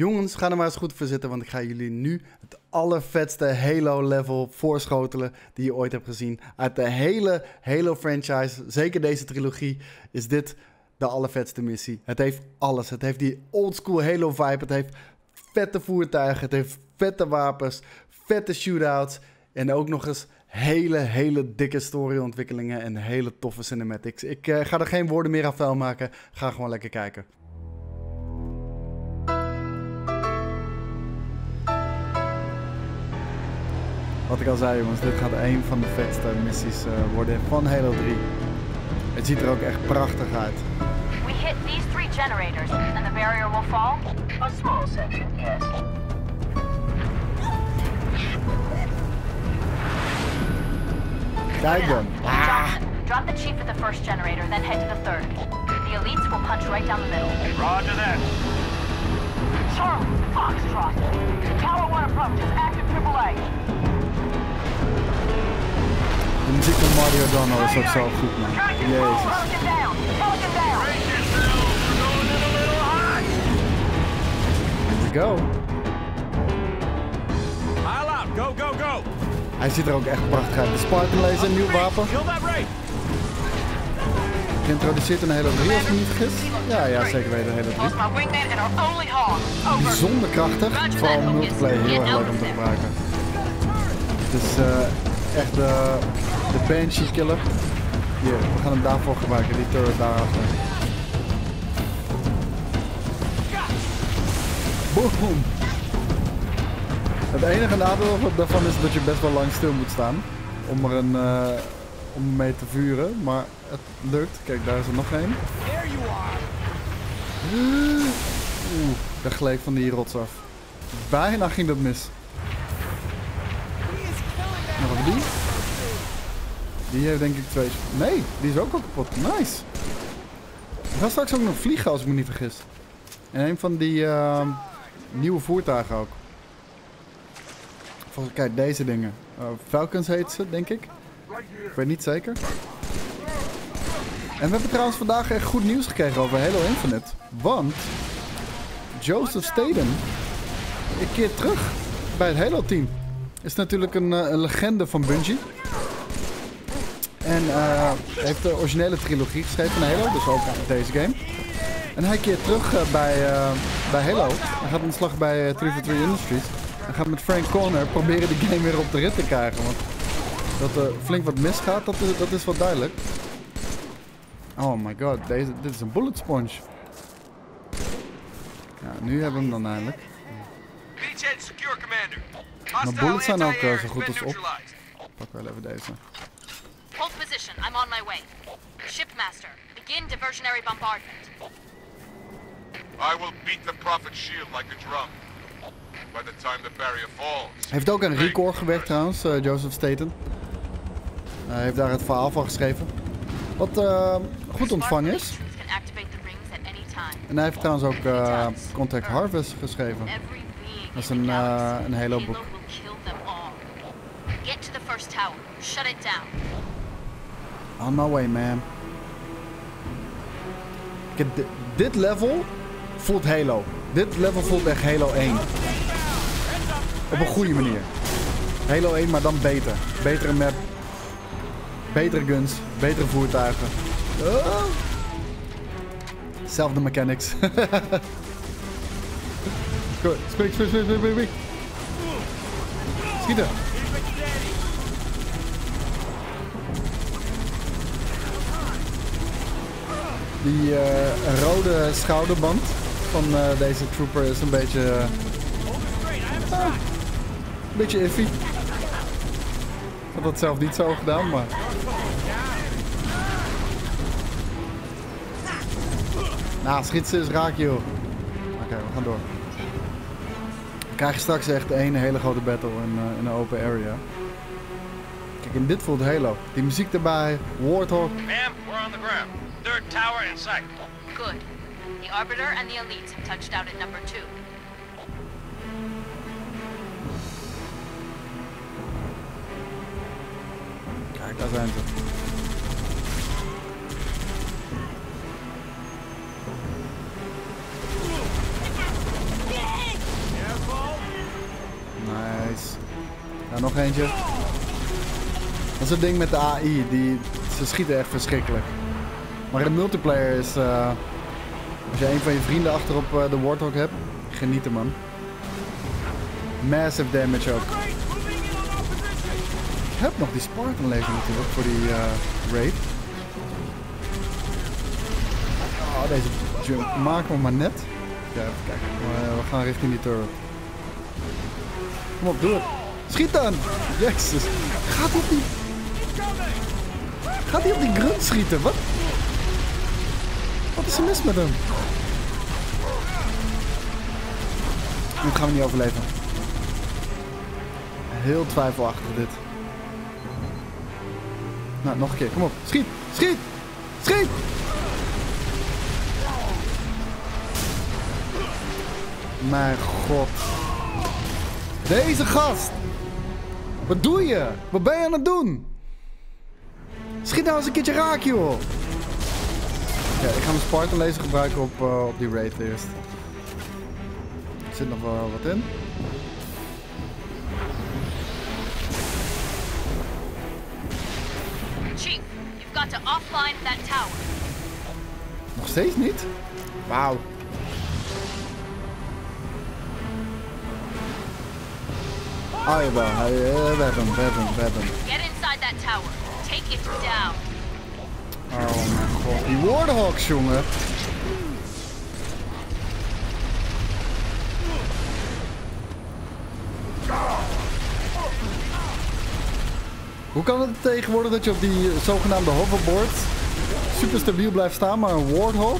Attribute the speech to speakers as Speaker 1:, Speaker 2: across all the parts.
Speaker 1: Jongens, ga er maar eens goed voor zitten, want ik ga jullie nu het allervetste Halo-level voorschotelen die je ooit hebt gezien. Uit de hele Halo-franchise, zeker deze trilogie, is dit de allervetste missie. Het heeft alles. Het heeft die oldschool Halo-vibe, het heeft vette voertuigen, het heeft vette wapens, vette shootouts en ook nog eens hele dikke storyontwikkelingen en hele toffe cinematics. Ik ga er geen woorden meer aan vuil maken, ga gewoon lekker kijken. Wat ik al zei jongens, dit gaat een van de vetste missies worden van Halo 3. Het ziet er ook echt prachtig uit.
Speaker 2: We hit these 3 generators and the barrier will fall? A small section, yes.
Speaker 1: Kijk dan.
Speaker 2: Johnson, drop the chief at the first generator, then head to the third. The elites will punch right down the middle.
Speaker 3: Roger that.
Speaker 2: Charlie, Foxtrot. Tower 1 approach is active AAA.
Speaker 1: De muziek van Mario Donald is ook zo goed, man. Jezus.
Speaker 2: Pelican down! Pelican down!
Speaker 3: Brace yourselves. We're going in a little hot.
Speaker 1: Here we go.
Speaker 3: Pile out. Go, go, go.
Speaker 1: Hij ziet er ook echt prachtig uit. De Spartan Laser, een nieuw wapen.
Speaker 3: Kill that rate.
Speaker 1: Geïntroduceerd in Halo 3 als ik me niet vergis. Ja, zeker weten Halo 3.
Speaker 2: Lost my wingman and our only hog. Over.
Speaker 1: Bijzonder krachtig. Vooral multiplayer heel erg leuk om te gebruiken. Het is echt de Banshee killer. Hier, we gaan hem daarvoor gebruiken. Die turret daarachter. Boom! Het enige nadeel daarvan is dat je best wel lang stil moet staan. Om om mee te vuren. Maar het lukt. Kijk, daar is er nog één.
Speaker 3: There you are.
Speaker 1: Oeh, daar gleed van die rots af. Bijna ging dat mis. Nog even die. Die heeft denk ik 2. Nee, die is ook al kapot. Nice. Ik ga straks ook nog vliegen als ik me niet vergis. En een van die nieuwe voertuigen ook. Volgens kijk, deze dingen. Falcons heet ze, denk ik. Ik weet niet zeker. En we hebben trouwens vandaag echt goed nieuws gekregen over Halo Infinite. Want Joseph Staten een keer terug bij het Halo team. Is natuurlijk een legende van Bungie. En heeft de originele trilogie geschreven van Halo, dus ook deze game. En hij keert terug bij Halo. Hij gaat aan de slag bij 343 Industries. Hij gaat met Frank Connor proberen die game weer op de rit te krijgen. Want dat er flink wat misgaat, dat is wel duidelijk. Oh my god, dit is een bullet sponge. Ja, nu hebben we hem dan eindelijk.
Speaker 3: Beachhead secure, Commander.
Speaker 1: Maar bullets zijn ook zo goed als op. Pak wel even deze.
Speaker 2: Hold position. I'm on my way. Shipmaster, begin diversionary bombardment.
Speaker 4: I will beat the Prophet's shield like a drum. By the time the barrier falls.
Speaker 1: Hij heeft ook aan Recore gewerkt trouwens, Joseph Staten. Hij heeft daar het verhaal van geschreven. Wat goed ontvangen is. En hij heeft trouwens ook Contact Harvest geschreven. Dat is een Halo boek.
Speaker 2: Get to the first tower. Shut it down.
Speaker 1: On my way, man. Kijk, dit level voelt Halo. Dit level voelt echt Halo 1. Op een goede manier. Halo 1, maar dan beter. Betere map. Betere guns. Betere voertuigen. Oh. Zelfde mechanics. Squeak. Schieten. Die rode schouderband van deze trooper is een beetje iffy. Ik had dat zelf niet zo gedaan, maar... Nou, schietsen is raak, joh. Oké, we gaan door. We krijgen straks echt een hele grote battle in een open area. Kijk, en dit voelt Halo. Die muziek erbij, Warthog.
Speaker 3: Ma'am, we're on the ground. Third tower in sight.
Speaker 2: Good. The Arbiter and the elites have touched out at number 2.
Speaker 1: Kijk, daar zijn ze. Ja, nog eentje. Dat is het ding met de AI. Ze schieten echt verschrikkelijk. Maar in de multiplayer is... als je een van je vrienden achterop de Warthog hebt, genieten man. Massive damage ook. Ik heb nog die Spartan leven natuurlijk voor die raid. Oh, deze jump maken we maar net. Ja, even kijken. We gaan richting die turret. Kom op, doe het. Schiet dan! Jezus. Gaat hij op die grunt schieten? Wat? Wat is er mis met hem? Dit gaan we niet overleven. Heel twijfelachtig dit. Nou, nog een keer. Kom op. Schiet! Schiet! Schiet! Mijn god. Deze gast! Wat doe je? Wat ben je aan het doen? Schiet nou eens een keertje raak, joh! Ja, ik ga mijn Spartan laser gebruiken op die raid eerst. Er zit nog wel wat in.
Speaker 2: Chief, you've got to offline that tower.
Speaker 1: Nog steeds niet? Wauw. Oh jawel, we hebben hem.
Speaker 2: Get inside that tower. Take it down.
Speaker 1: Oh mijn god, die Warthogs, jongen. Hoe kan het tegenwoordig dat je op die zogenaamde hoverboard super stabiel blijft staan, maar een Warthog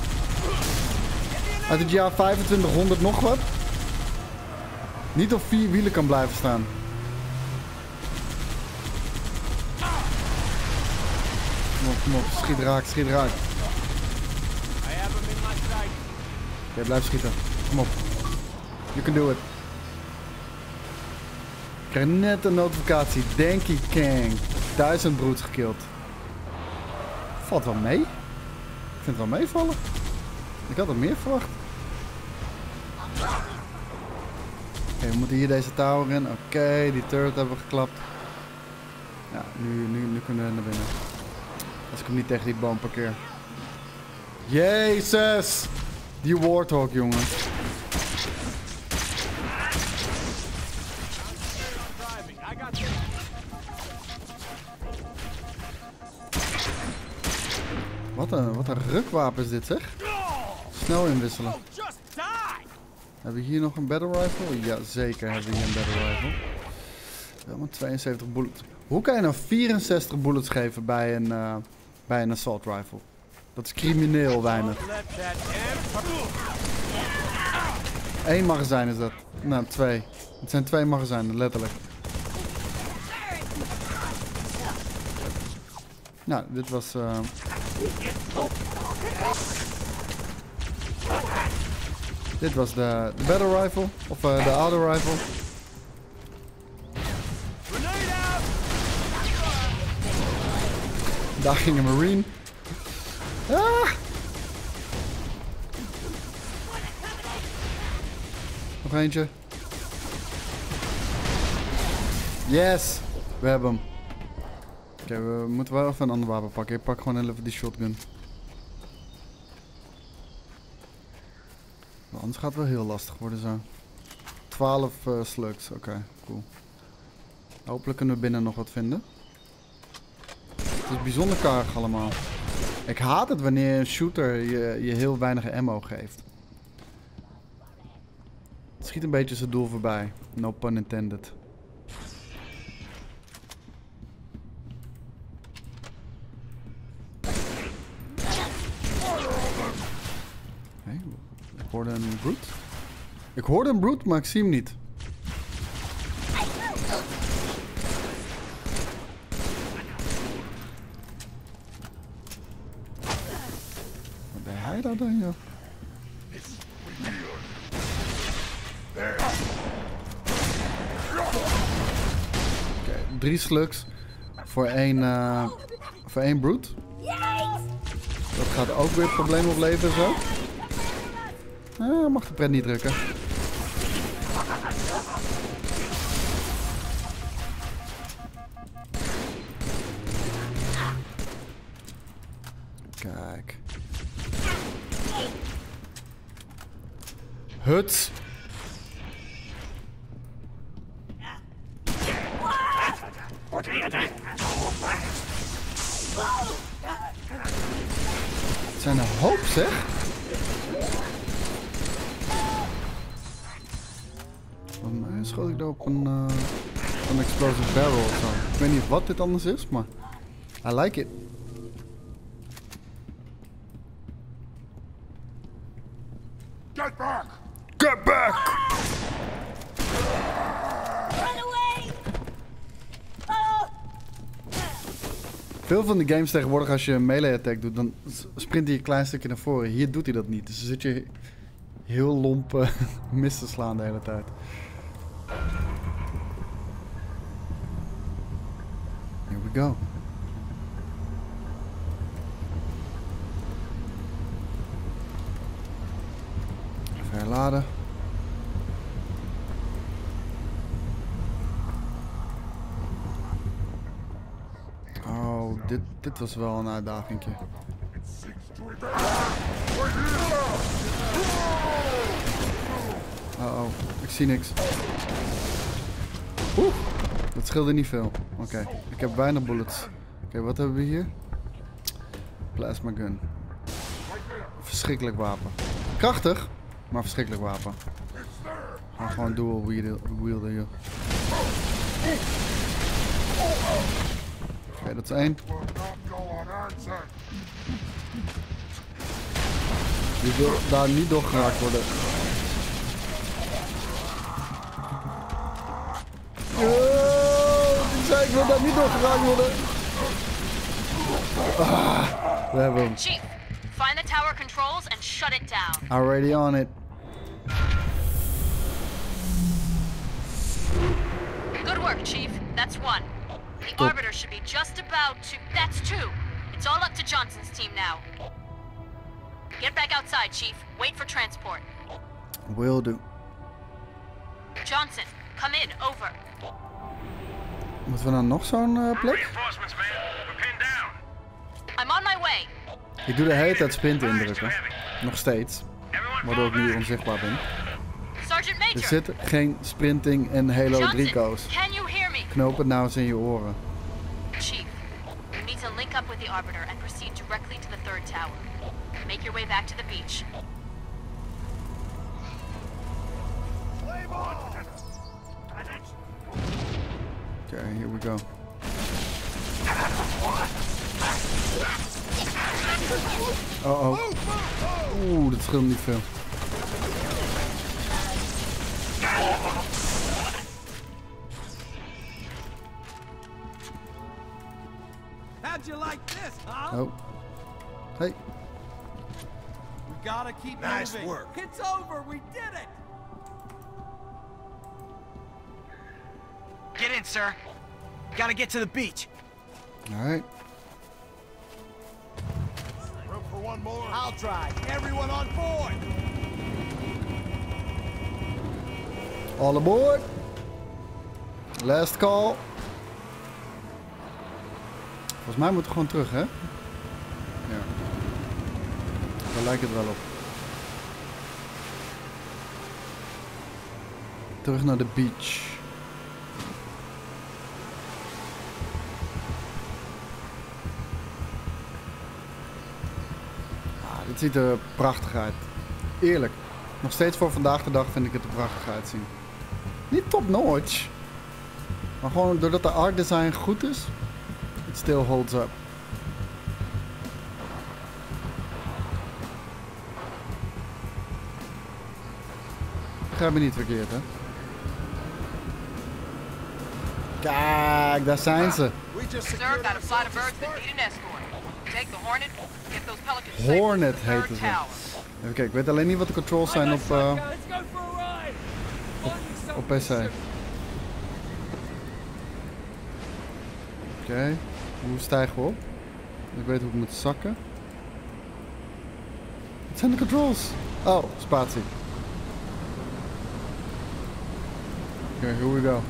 Speaker 1: uit het jaar 2500 nog wat niet op 4 wielen kan blijven staan? Kom op, schiet raak, schiet raak. Oké, blijf schieten. Kom op. You can do it. Ik krijg net een notificatie. Denky Kang. 1000 broods gekild. Valt wel mee. Ik vind het wel meevallen. Ik had er meer verwacht. Oké, we moeten hier deze tower in. Oké, die turret hebben we geklapt. Ja, nu kunnen we naar binnen. Als ik hem niet tegen die boom parkeer. Jezus! Die Warthog, jongen. Wat een rukwapen is dit, zeg. Snel inwisselen. Hebben we hier nog een battle rifle? Ja, zeker hebben we hier een battle rifle. Helemaal 72 bullets. Hoe kan je nou 64 bullets geven bij een assault rifle? Dat is crimineel weinig. 1 magazijn is dat. Nou, 2. Het zijn 2 magazijnen, letterlijk. Nou, dit was... Dit was de battle rifle. Of de auto rifle. Daar ging een marine. Ah! Nog eentje. Yes! We hebben hem. Oké, we moeten wel even een ander wapen pakken. Ik pak gewoon even die shotgun. Anders gaat het wel heel lastig worden zo. 12 slugs, oké, cool. Hopelijk kunnen we binnen nog wat vinden. Het is bijzonder karig allemaal. Ik haat het wanneer een shooter je heel weinig ammo geeft. Het schiet een beetje zijn doel voorbij. No pun intended. Hey, ik hoorde een brute. Ik hoorde een brute, maar ik zie hem niet. Wat deed hij daar dan, joh? Oké, 3 slugs voor één brute. Dat gaat ook weer het probleem opleveren zo. Mag de pret niet drukken. Kijk. Huts. Het zijn een hoop, zeg. Volgens mij schoot ik er op een explosive barrel of zo. Ik weet niet wat dit anders is, maar I like it.
Speaker 4: Get back!
Speaker 1: Get back!
Speaker 5: Run away! Oh!
Speaker 1: Veel van de games tegenwoordig, als je een melee attack doet, dan sprint hij een klein stukje naar voren. Hier doet hij dat niet. Dus dan zit je heel lomp mis te slaan de hele tijd. Here we go. Even herladen. Oh, dit was wel een uitdagingje. Oh, ik zie niks. Oeh, dat scheelde niet veel. Oké, ik heb weinig bullets. Oké, wat hebben we hier? Plasma gun. Verschrikkelijk wapen. Krachtig, maar verschrikkelijk wapen. Ga gewoon dual wielden hier. Oké, dat is 1. Je wil daar niet door geraakt worden. Ik wil daar niet door geraakt worden. We hebben hem.
Speaker 2: Chief, find the tower controls and shut it down.
Speaker 1: Already on it.
Speaker 2: Good work, Chief. That's 1. The Arbiter should be just about to... That's 2. It's all up to Johnson's team now. Get back outside, Chief. Wait for transport.
Speaker 1: Will do.
Speaker 2: Johnson, come in. Over.
Speaker 1: Moeten we dan nog zo'n plek?
Speaker 3: Reinforcements, man. We're pinned down.
Speaker 2: I'm on my way.
Speaker 1: Ik doe de hele tijd sprinten indrukken. Nog steeds.
Speaker 3: Everyone
Speaker 1: Waardoor ik
Speaker 3: fall
Speaker 1: nu
Speaker 3: back.
Speaker 1: onzichtbaar ben.
Speaker 2: Sergeant Major.
Speaker 1: Er zit geen sprinting en Halo 3
Speaker 2: Johnson,
Speaker 1: koos.
Speaker 2: can you hear me?
Speaker 1: Knoop het nou eens in je oren.
Speaker 2: Chief, you need to link up with the Arbiter and proceed directly to the 3rd tower. Make your way back to the beach.
Speaker 1: Okay, here we go. Oh. Oeh, dat scheelt niet veel.
Speaker 6: How'd you like this, huh?
Speaker 1: Oh. Hey.
Speaker 6: We gotta keep
Speaker 3: Nice
Speaker 6: moving.
Speaker 3: work.
Speaker 6: It's over. We did it.
Speaker 7: Get in, sir. Gotta get to the beach.
Speaker 1: Alright.
Speaker 4: Room for one more.
Speaker 6: I'll try. Everyone on board.
Speaker 1: All aboard. Last call. Volgens mij moeten we gewoon terug, hè? Ja. Daar lijkt het wel op. Terug naar de beach. Ah, dit ziet er prachtig uit. Eerlijk. Nog steeds voor vandaag de dag vind ik het er prachtig uitzien. Niet top notch. Maar gewoon doordat de art design goed is, it still holds up. Begrijp me niet verkeerd, hè? Kijk, daar zijn ze.
Speaker 6: We just
Speaker 2: Sir,
Speaker 6: secured
Speaker 2: got a flight of
Speaker 6: ourselves
Speaker 2: birds that
Speaker 6: Spartan.
Speaker 2: need an escort. Take the Hornet, get those Pelicans safe
Speaker 1: Hornet
Speaker 2: to the 3rd
Speaker 1: heten ze.
Speaker 2: tower.
Speaker 1: Even kijken, ik weet alleen niet wat de controls zijn op,
Speaker 6: Let's go for a ride.
Speaker 1: op PC. Oké, hoe stijgen we op? Ik weet hoe ik moet zakken. Wat zijn de controls? Oh, spatie. Oké, here we go.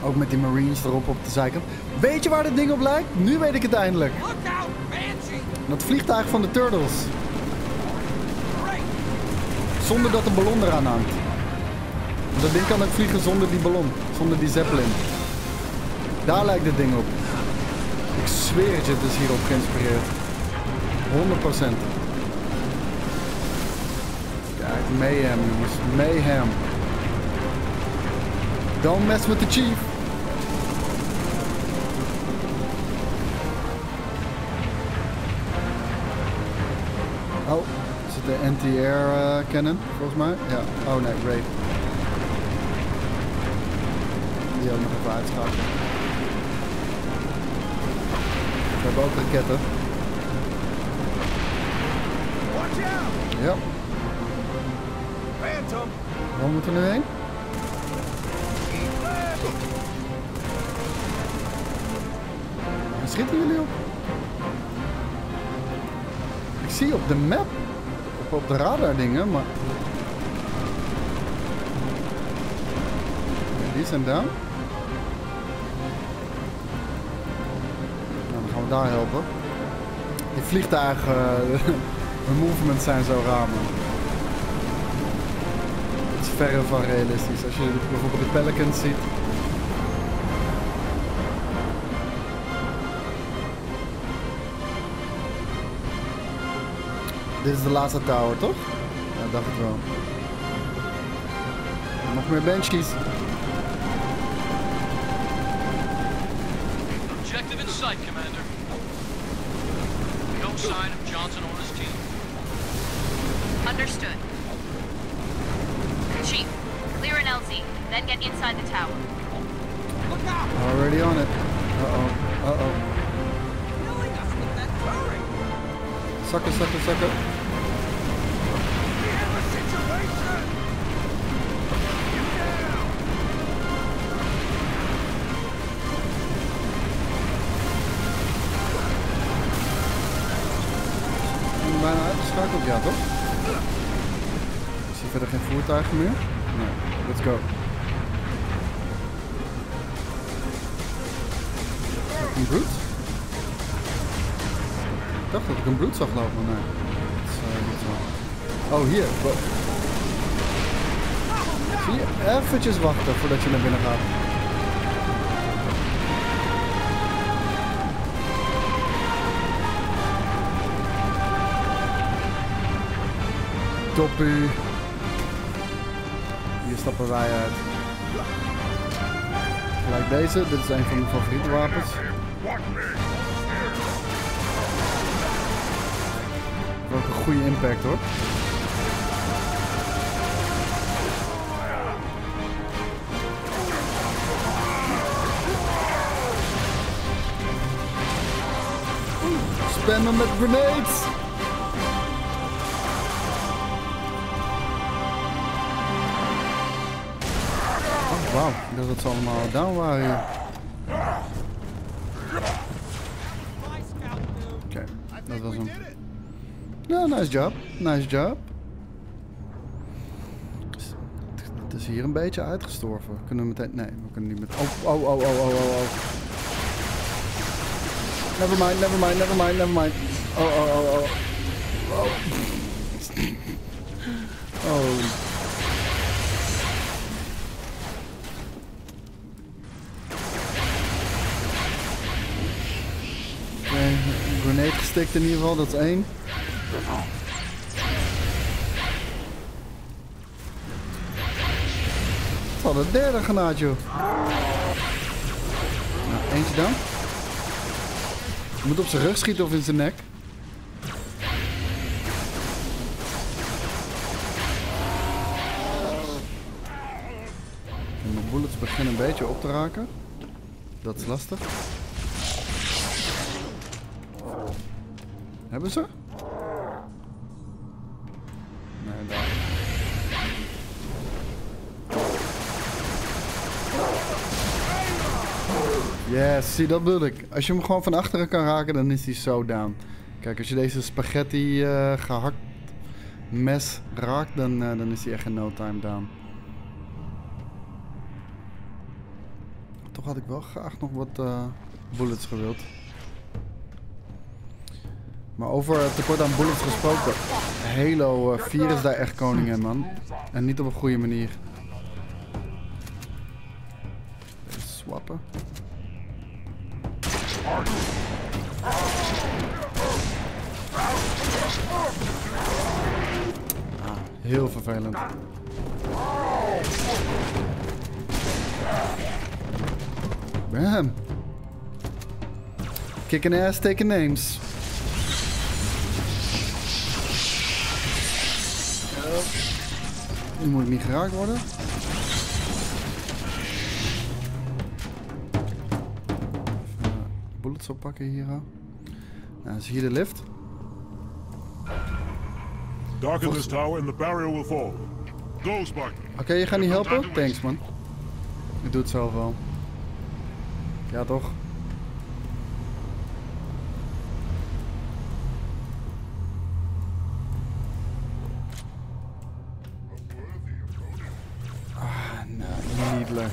Speaker 1: Ook met die Marines erop op de zijkant. Weet je waar dit ding op lijkt? Nu weet ik het eindelijk.
Speaker 6: Look out, Banshee!
Speaker 1: Dat vliegtuig van de Turtles.
Speaker 6: Great!
Speaker 1: Zonder dat de ballon eraan hangt. Dat ding kan ook vliegen zonder die ballon. Zonder die Zeppelin. Daar lijkt dit ding op. Ik zweer het je, het is hierop geïnspireerd. 100%. Kijk, mayhem jongens. Mayhem. Don't mess with the chief. Oh, is het de anti-air cannon volgens mij? Ja. Oh nee, Raid. Die ook nog even uitschakelen. We hebben ook raketten.
Speaker 6: Watch out!
Speaker 1: Ja.
Speaker 6: Phantom!
Speaker 1: Waar moeten we nu heen? Waar schieten jullie op? Ik zie op de map, op de radar dingen, maar... Ja, die zijn down. Nou, dan gaan we daar helpen. Die vliegtuigen, de movements zijn zo raar, man. Het is verre van realistisch. Als je bijvoorbeeld de Pelicans ziet. Dit is de laatste tower, toch? Ja, dacht ik wel. Nog meer Banshees.
Speaker 8: Objective in sight, Commander. No sign of Johnson or his team.
Speaker 2: Understood. Chief, clear an LZ, then get inside the tower.
Speaker 6: Look out!
Speaker 1: Already on it. Uh-oh. Uh-oh.
Speaker 6: Killing us with that turret!
Speaker 1: Sucker, sucker, sucker.
Speaker 6: We have a situation! You down!
Speaker 1: Bijna uitgeschakeld, ja toch? Ik zie verder geen voertuigen meer. Nee, let's go. Is dat een brute? Ik dacht dat ik een brute zag lopen, maar nee. Dat is niet zo. Oh, hier. Zie je? Eventjes wachten voordat je naar binnen gaat. Toppie. Hier stappen wij uit. Gelijk deze. Dit is een van mijn favoriete wapens. Ook een goede impact hoor. Spammen met grenades! Oh, wauw, ik dacht dat ze allemaal down waren hier. Oké, dat was hem. Ja, nice job. Nice job. Het is hier een beetje uitgestorven. Kunnen we meteen... Nee, we kunnen niet met... Oh. Never mind. Oh. Oh. Oké, grenade gestikt in ieder geval, dat is 1. Wat een derde granaat, joh. Nou, eentje dan. Je moet op zijn rug schieten of in zijn nek. En mijn bullets beginnen een beetje op te raken. Dat is lastig. Hebben ze? Nee, daar. Yes, zie dat bedoel ik. Als je hem gewoon van achteren kan raken, dan is hij zo down. Kijk, als je deze spaghetti gehakt mes raakt, dan is hij echt in no time down. toch had ik wel graag nog wat bullets gewild. Maar over tekort aan bullets gesproken. Halo 4 is daar echt koning in, man. En niet op een goede manier. Even swappen. Heel vervelend. Bam. Kicking ass, taking names. Nu moet ik niet geraakt worden. Even bullets oppakken hier. Nou, is hier de lift.
Speaker 3: Darken this tower and the barrier will fall. Go, Spartan.
Speaker 1: Oké, je gaat niet helpen? Thanks, man. Ik doe het zelf wel. Ja, toch? Needler.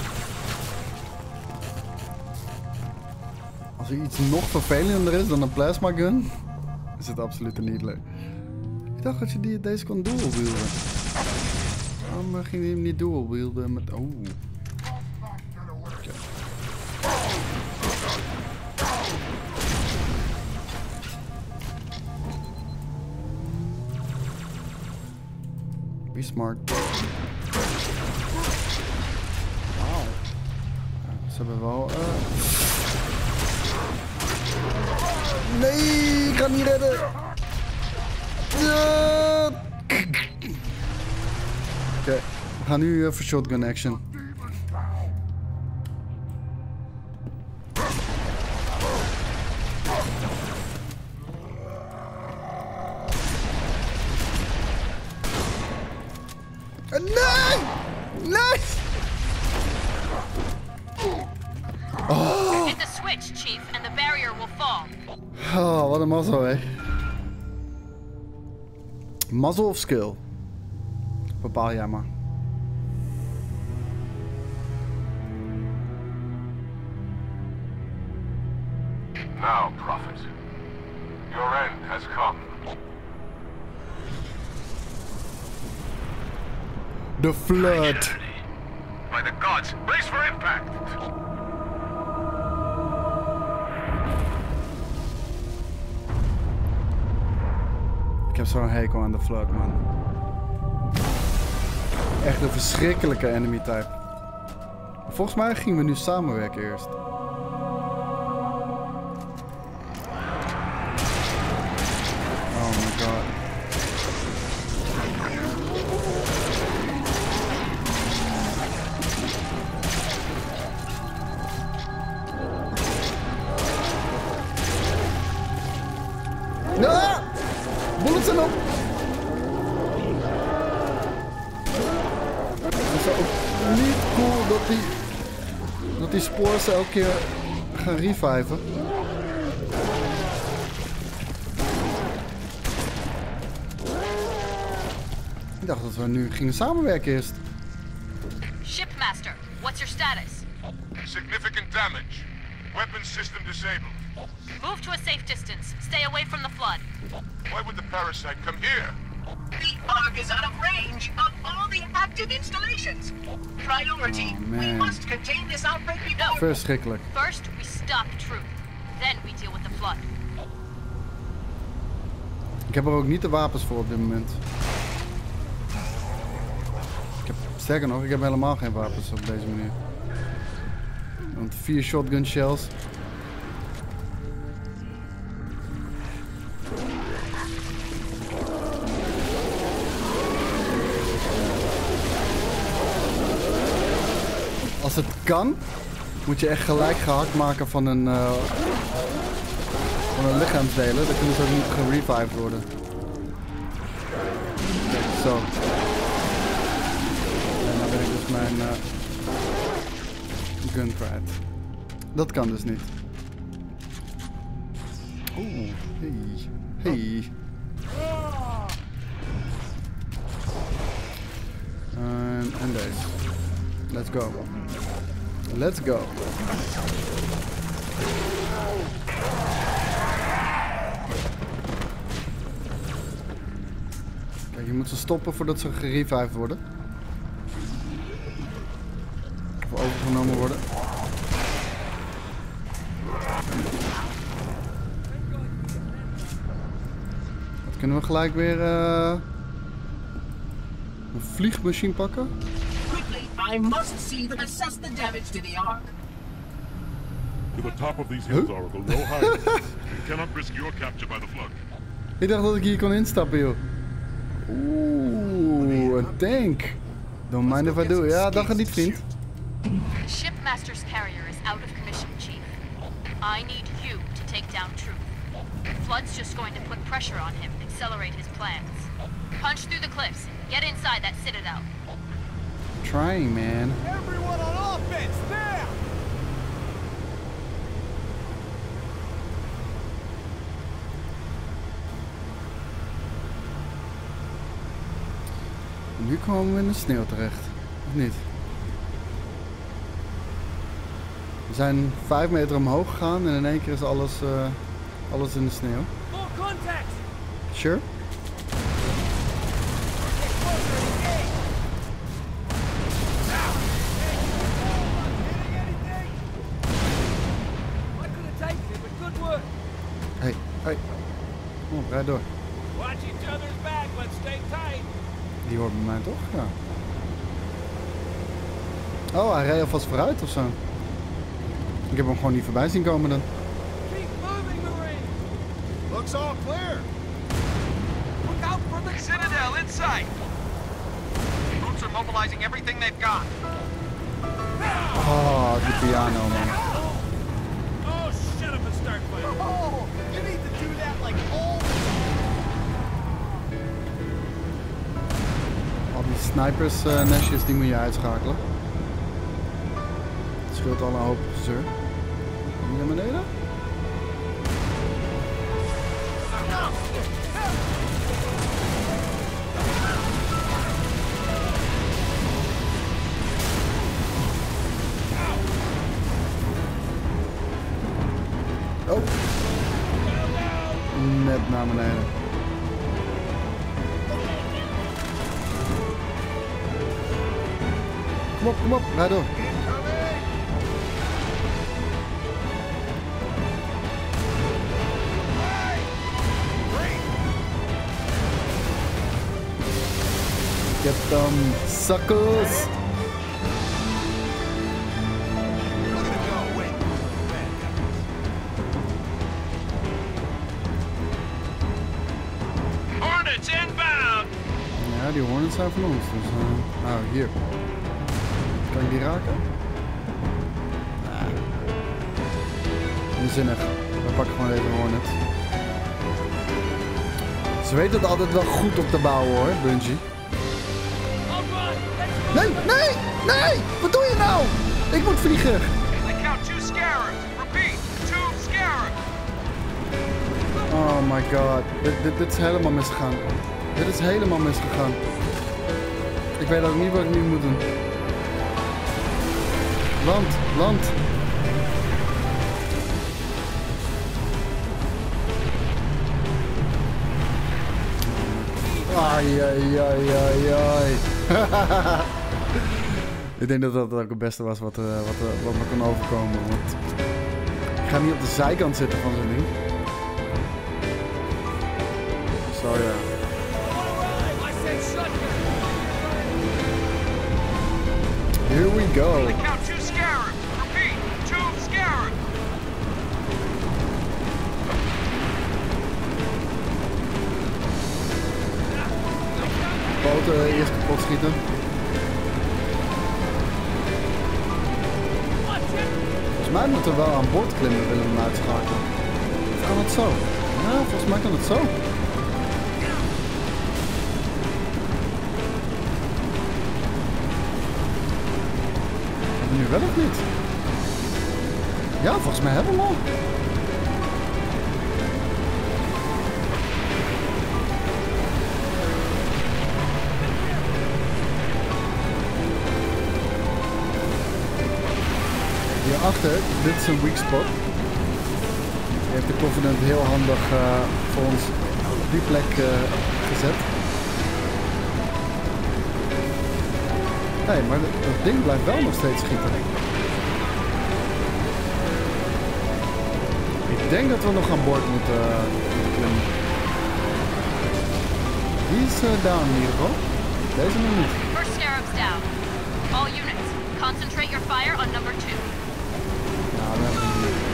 Speaker 1: Als er iets nog vervelender is dan een plasma gun, is het absoluut een Needler. Ik dacht dat je deze kon dual wielden. Waarom ging hij hem niet dual wielden met... Oh. Okay. Be smart. Ze hebben wel... Nee, ik kan niet redden. Oké, we gaan nu voor shotgun action. Nee! Nee!
Speaker 2: Hit the switch, Chief, and the barrier will fall.
Speaker 1: Oh, wat een mazzel, hè. Mazzel of skill? Bepaal jij maar.
Speaker 4: Now, Prophet. Your end has come.
Speaker 1: The flood.
Speaker 3: By the gods, brace for impact.
Speaker 1: Ik heb zo'n hekel aan de flood, man. Echt een verschrikkelijke enemy type. Volgens mij gingen we nu samenwerken eerst. Oh my god. Ah! Bullets zijn op! Het is ook niet cool dat die spores elke keer gaan reviven. Ik dacht dat we nu gingen samenwerken eerst.
Speaker 2: Shipmaster, what's your status?
Speaker 4: Significant damage. Weapon system disabled.
Speaker 2: Move to a safe distance. Stay away from the flood.
Speaker 4: Why would the parasite come here?
Speaker 9: The ARG is out of range of all the active installations. Priority.
Speaker 1: Oh,
Speaker 9: We
Speaker 1: man.
Speaker 9: must contain this outbreak before...
Speaker 1: Verschrikkelijk.
Speaker 2: First, we stop Truth. Then we deal with the flood.
Speaker 1: Ik heb er ook niet de wapens voor op dit moment. Sterker nog, ik heb helemaal geen wapens op deze manier. Want 4 shotgun shells. Als het kan, moet je echt gelijk gehakt maken van een lichaamsdelen. Dan kunnen ze ook niet gerevived worden. Kijk, zo. En dan ben ik dus mijn gun kwijt. Dat kan dus niet. Oeh, hey. Hey. En deze. Let's go. Let's go. Kijk, je moet ze stoppen voordat ze gerevived worden. Of overgenomen worden. Dat kunnen we gelijk weer een vliegmachine pakken.
Speaker 9: Quickly, I must see and assess the damage to the Ark.
Speaker 3: To the top of these hills, Oracle. No hiding. You cannot risk your capture by the flood.
Speaker 1: Ik dacht dat ik hier kon instappen, joh. Oeh, een tank. Don't mind if I do. Ja, dat gaat niet, vriend.
Speaker 2: The shipmaster's carrier is out of commission, Chief. I need you to take down Truth. Flood's just going to put pressure on him and accelerate his plans. Punch through the cliffs. Get inside that citadel.
Speaker 1: Trying, man.
Speaker 6: Everyone on offense, now!
Speaker 1: Nu komen we in de sneeuw terecht. Of niet? We zijn 5 meter omhoog gegaan en in één keer is alles in de sneeuw.
Speaker 6: Full contact!
Speaker 1: Sure? Hey, hey. Kom op, rijd door.
Speaker 6: Watch each other's back, but stay tight.
Speaker 1: Die hoort bij mij toch? Ja. Oh, hij reed alvast vooruit of zo. Ik heb hem gewoon niet voorbij zien komen dan.
Speaker 6: Keep moving, Marine!
Speaker 4: Looks all clear.
Speaker 7: Look out for the citadel inside! Troops are mobilizing everything they've got.
Speaker 1: Oh, die piano, man.
Speaker 6: Oh, shut up and start fighting. Oh, you need to do that like all the
Speaker 1: Al die snipers nestjes die moet je uitschakelen. Het scheelt al een hoop zeur. Kom je naar beneden? Oh. Net naar beneden. Kom op, rijd door. Get them suckers!
Speaker 7: Hornets inbound!
Speaker 1: Ja, die Hornets zijn van ons. Dus, nou, hier. Kan ik die raken? Nah. Onzinnig. We pakken gewoon even een Hornet. Ze weten het altijd wel goed op te bouwen hoor, Bungie. Nee, nee, nee! Wat doe je nou? Ik moet vliegen.
Speaker 7: I count 2 scarabs. Repeat, 2 scarabs.
Speaker 1: Oh my god. Dit is helemaal misgegaan. Dit is helemaal misgegaan. Ik weet ook niet wat ik nu moet doen. Land, land. Ai, ai, ai, ai, ai. Ik denk dat dat ook het beste was wat me kon overkomen. Want ik ga niet op de zijkant zitten van zo'n ding. Zo ja. Here we go.
Speaker 7: I count 2 scarabs. Repeat, 2 scarabs.
Speaker 1: Boten eerst kapot schieten. Volgens mij moeten we wel aan boord klimmen, willen we hem uitschakelen. Of kan het zo? Ja, volgens mij kan het zo. Hebben we nu wel of niet? Ja, volgens mij hebben we hem al. achter. Dit is een weak spot. Die heeft de Covenant heel handig voor ons op die plek gezet. Hé, maar dat ding blijft wel nog steeds schieten. Ik denk dat we nog aan boord moeten klimmen. Die is down in ieder geval. Deze nog niet.
Speaker 2: First Scarab's down. All units, concentrate your fire on number 2.
Speaker 1: Nou, we hebben hem niet.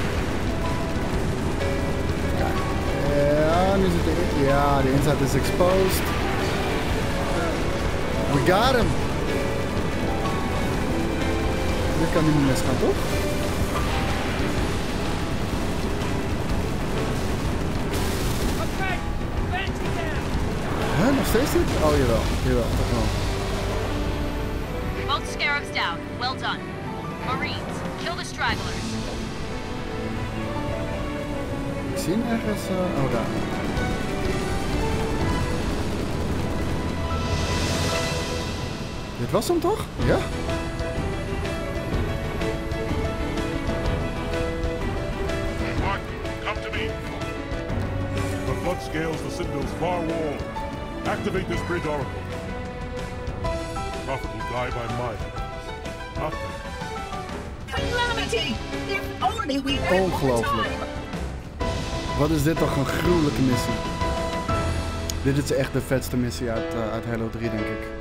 Speaker 1: Kijk. Ja, nu zit de... Ja, de inside is exposed. We got him! Dit kan niet misgaan, toch? Huh, nog steeds niet? Oh, jawel. Jawel, toch wel.
Speaker 2: Both Scarabs down. Well done. Marines, kill the stragglers.
Speaker 1: Ik zie hem ergens... Oh, daar. Dit was hem toch? Ja?
Speaker 3: Martin, come to me. The flood scales the Citadel's far wall. Activate this bridge oracle. Prophet will die by my hands. Not theirs.
Speaker 9: Calamity! If only we had more
Speaker 1: Ongelooflijk.
Speaker 9: time.
Speaker 1: Wat is dit toch een gruwelijke missie. Dit is echt de vetste missie uit Halo 3, denk ik.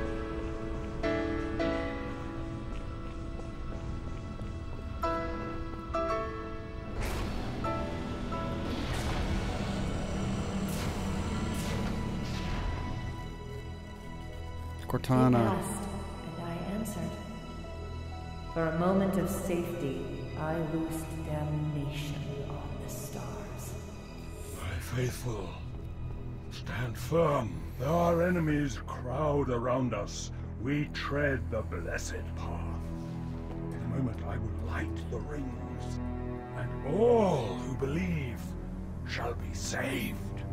Speaker 1: Cortana.
Speaker 10: You asked, and I answered. For a moment of safety, I loosed damnation on the stars.
Speaker 11: My faithful, stand firm. Though our enemies crowd around us, we tread the blessed path. In a moment I will light the rings, and all who believe shall be saved.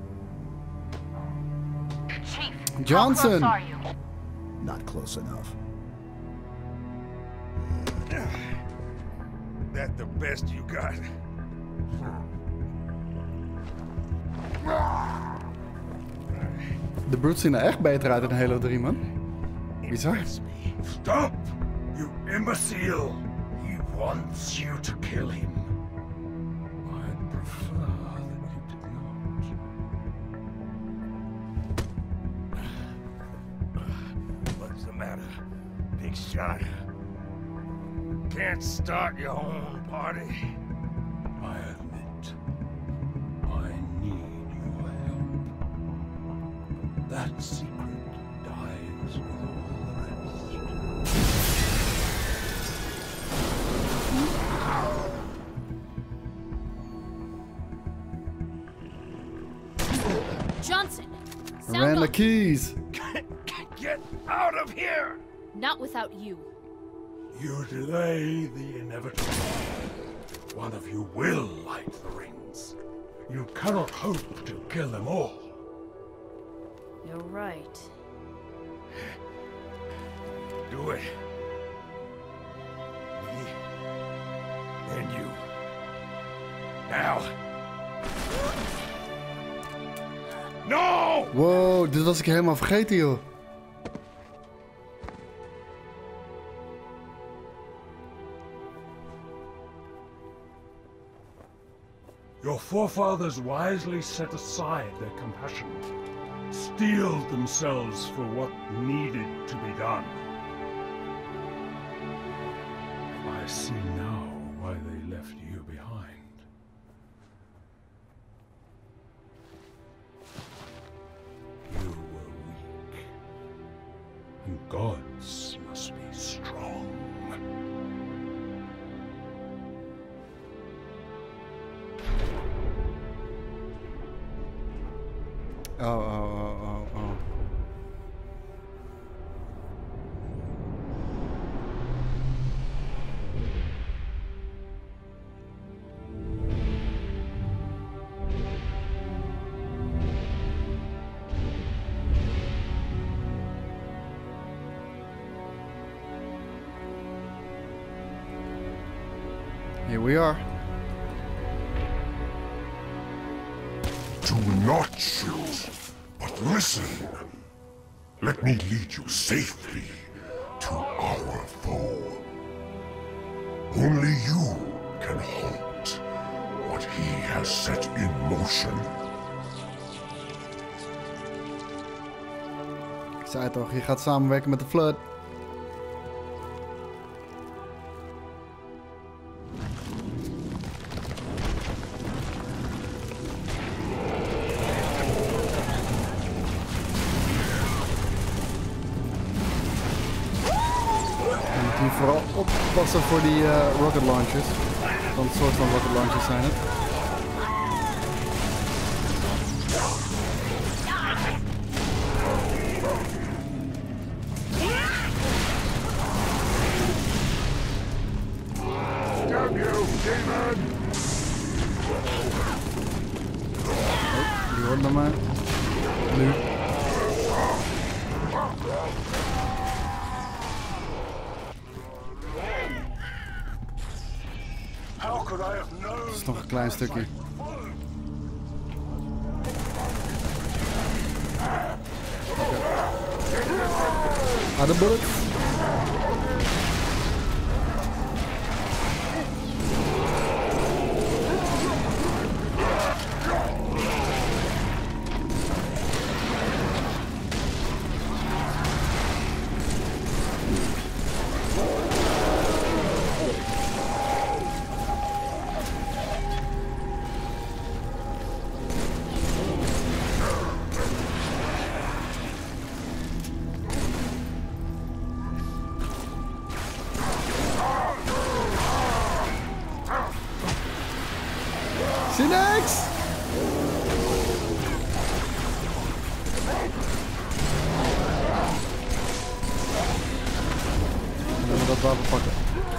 Speaker 2: Chief,
Speaker 1: Johnson.
Speaker 2: how close are you?
Speaker 12: Not close enough.
Speaker 11: That the best you got?
Speaker 1: De brutes zien er echt beter uit in Halo 3, man. Bizar.
Speaker 11: Stop! You imbecile! He wants you to kill him. I'd prefer that you did not. What's the matter, big shot? Can't start your own party? I admit, I need your help. That secret dies with all the rest.
Speaker 2: Johnson! Sound
Speaker 1: Ran the
Speaker 2: off.
Speaker 1: keys.
Speaker 11: Get out of here!
Speaker 2: Not without you.
Speaker 11: You delay the inevitable. One of you will light the rings. You cannot hope to kill them all.
Speaker 2: You're right.
Speaker 11: Do it. Me. And you. Now. No!
Speaker 1: Wow, dit was ik helemaal vergeten, joh.
Speaker 11: Your forefathers wisely set aside their compassion, steeled themselves for what needed to be done. I see now why they left you behind. You were weak, and gods must be strong.
Speaker 1: Oh. Here we are.
Speaker 3: Do not shoot, but listen. Let me lead you safely to our foe. Only you can halt what he has set in motion.
Speaker 1: Ik zei toch, je gaat samenwerken met de Flood. Vooral oppassen voor die rocket launchers. Want een soort van rocket launchers zijn het. Oh, die hoort dan maar. Nu. Dat is nog een klein stukje. Ah, de bullet. Sinex! Dan we dat wapen pakken.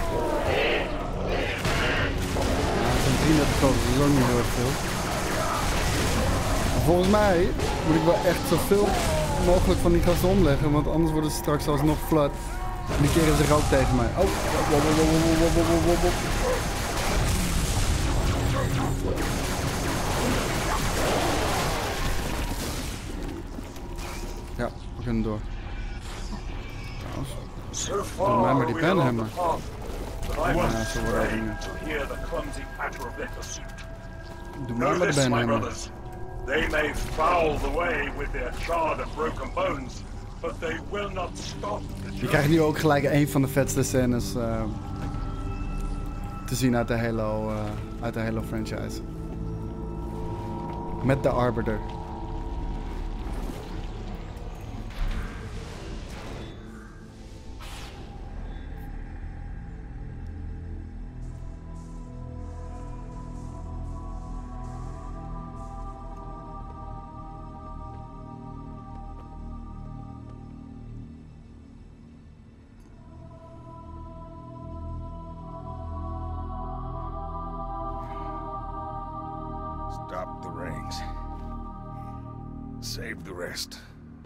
Speaker 1: Ja, het zijn 33 kogels, dat is ook niet heel erg veel. Maar volgens mij moet ik wel echt zoveel mogelijk van die gasten omleggen, want anders worden ze straks alsnog flat. En die keren zich ook tegen mij. Oh, ja, we kunnen door. Doe mij maar die penhammer. Ja, zo wordt het niet. Doe mij maar de penhammer.
Speaker 11: They may foul the way with their charred and broken bones, but they will not stop.
Speaker 1: Je krijgt nu ook gelijk een van de vetste scènes te zien uit de Halo franchise. Met de Arbiter.
Speaker 11: Stop the rings. Save the rest.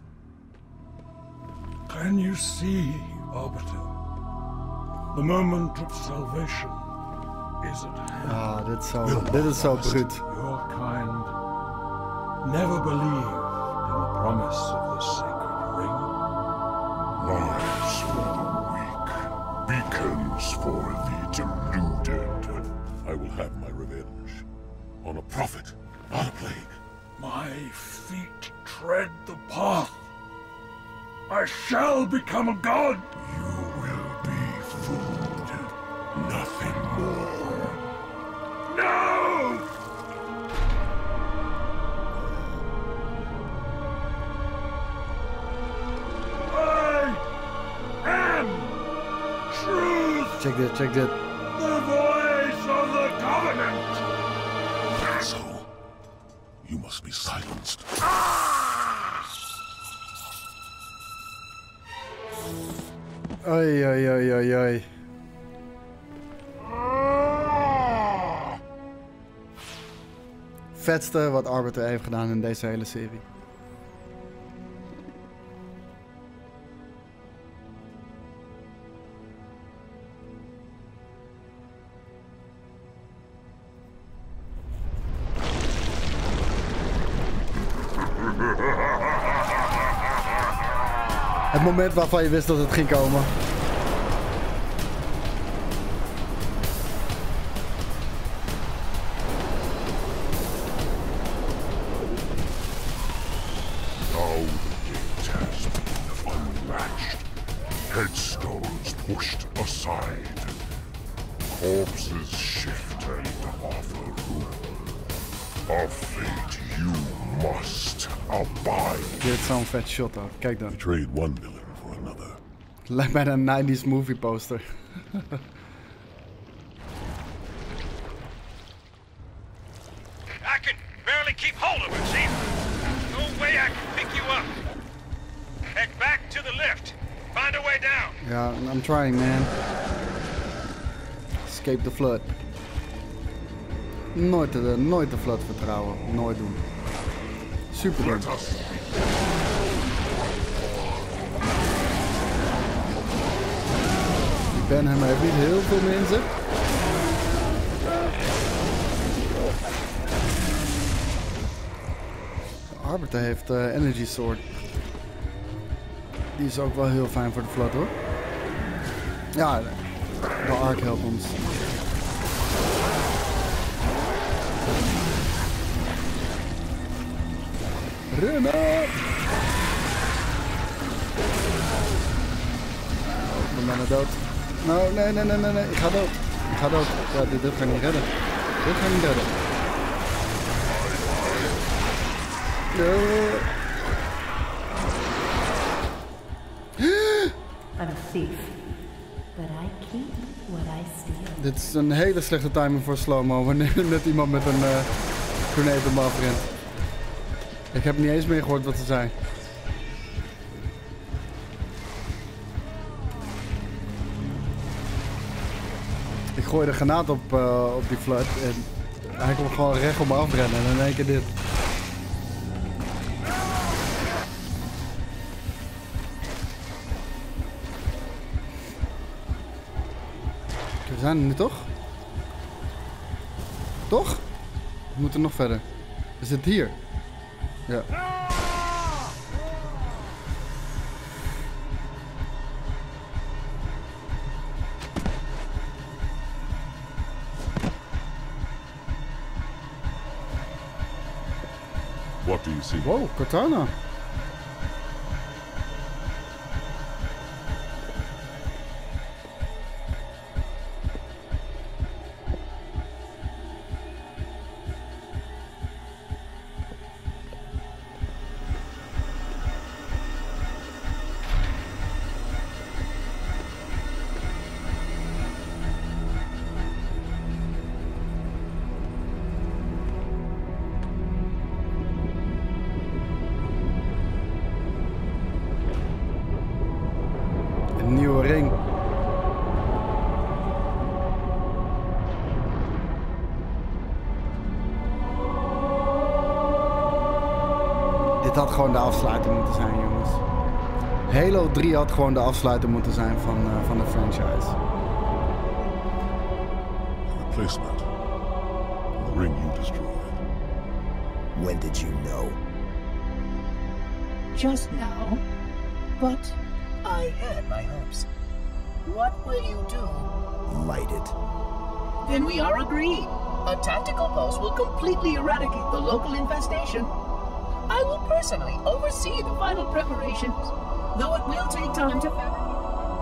Speaker 11: Can you see, Arbiter? The moment of salvation is at hand.
Speaker 1: Ah, dit is zo bruut.
Speaker 11: Your kind never believed in the promise of the sacred ring.
Speaker 3: Lies for the weak, beacons for the deluded. I will have my revenge. On a prophet, not a plague.
Speaker 11: My feet tread the path. I shall become a god.
Speaker 3: You will be food, nothing more.
Speaker 11: No! I am truth.
Speaker 1: Check dit, check dit.
Speaker 11: The voice of the covenant.
Speaker 3: Asshole. You must be silenced.
Speaker 1: Oei, oei, oei, oei, oei. Vetste wat Arbiter heeft gedaan in deze hele serie. Het moment waarvan je wist dat het ging komen.
Speaker 3: Now the gate has been unlatched. Headstones pushed aside. Corpses shifted offer rule. A fate you must abide.
Speaker 1: Dit is zo'n vet shot ook. Kijk dan.
Speaker 3: Trade one villain for another.
Speaker 1: Lijkt bijna een 90s movie poster.
Speaker 7: I can barely keep hold of it, see? No way I can pick you up. Head back to the lift. Find a way down.
Speaker 1: Ja, I'm trying, man. Escape the flood. Nooit de flood vertrouwen. Nooit doen. Super ding. Die Benham heeft niet heel veel meer in zich. De Arbiter heeft Energy Sword. Die is ook wel heel fijn voor de flood, hoor. Ja, de Ark helpt ons. Rennen! Oh, ik ben bijna dood. Nou, nee. Ik ga dood. Ik ga dood. Ja, dit gaat niet redden. Dit gaat niet redden.
Speaker 10: I'm a thief, but I keep what I steal.
Speaker 1: Dit is een hele slechte timing voor slow-mo wanneer net iemand met een grenade om afrent. Ik heb niet eens meer gehoord wat ze zei. Ik gooi de granaat op die flood en hij komt gewoon recht op me afrennen en in één keer dit. We zijn er nu toch? Toch? We moeten nog verder. Is het hier? Ja.
Speaker 3: What do you see?
Speaker 1: Wow, Cortana. Een nieuwe ring. Dit had gewoon de afsluiting moeten zijn, jongens. Halo 3 had gewoon de afsluiting moeten zijn van de franchise.
Speaker 3: Replacement. The ring you destroyed.
Speaker 12: When did you know?
Speaker 9: Just now. But I had my hopes. What will you do?
Speaker 12: Light it.
Speaker 9: Then we are agreed. A tactical post will completely eradicate the local infestation. I will personally oversee the final preparations, though it will take time to fabricate.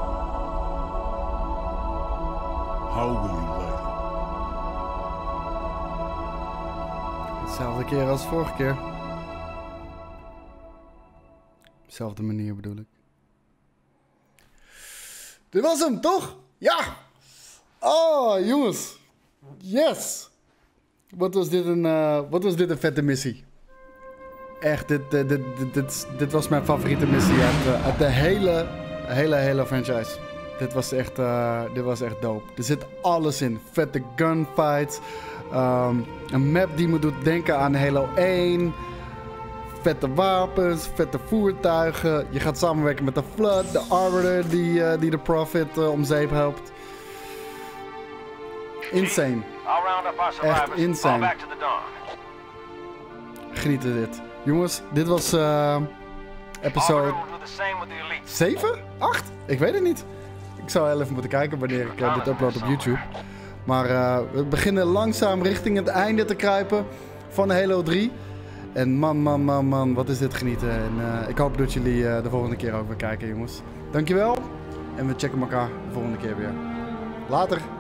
Speaker 3: How will you light it?
Speaker 1: Hetzelfde keer als vorige keer. Zelfde manier bedoel ik. Dit was hem, toch? Ja! Oh, jongens. Yes! Wat was dit een vette missie. Echt, dit was mijn favoriete missie uit de hele franchise. Dit was echt dope. Er zit alles in. Vette gunfights. Een map die me doet denken aan Halo 1. Vette wapens, vette voertuigen. Je gaat samenwerken met de Flood, de Arbiter die de Prophet om zeep helpt. Insane. Echt insane. Genieten dit. Jongens, dit was episode 7? 8? Ik weet het niet. Ik zou heel even moeten kijken wanneer ik dit upload op YouTube. Maar we beginnen langzaam richting het einde te kruipen van Halo 3. En man, wat is dit genieten. En ik hoop dat jullie de volgende keer ook weer kijken, jongens. Dankjewel. En we checken elkaar de volgende keer weer. Later.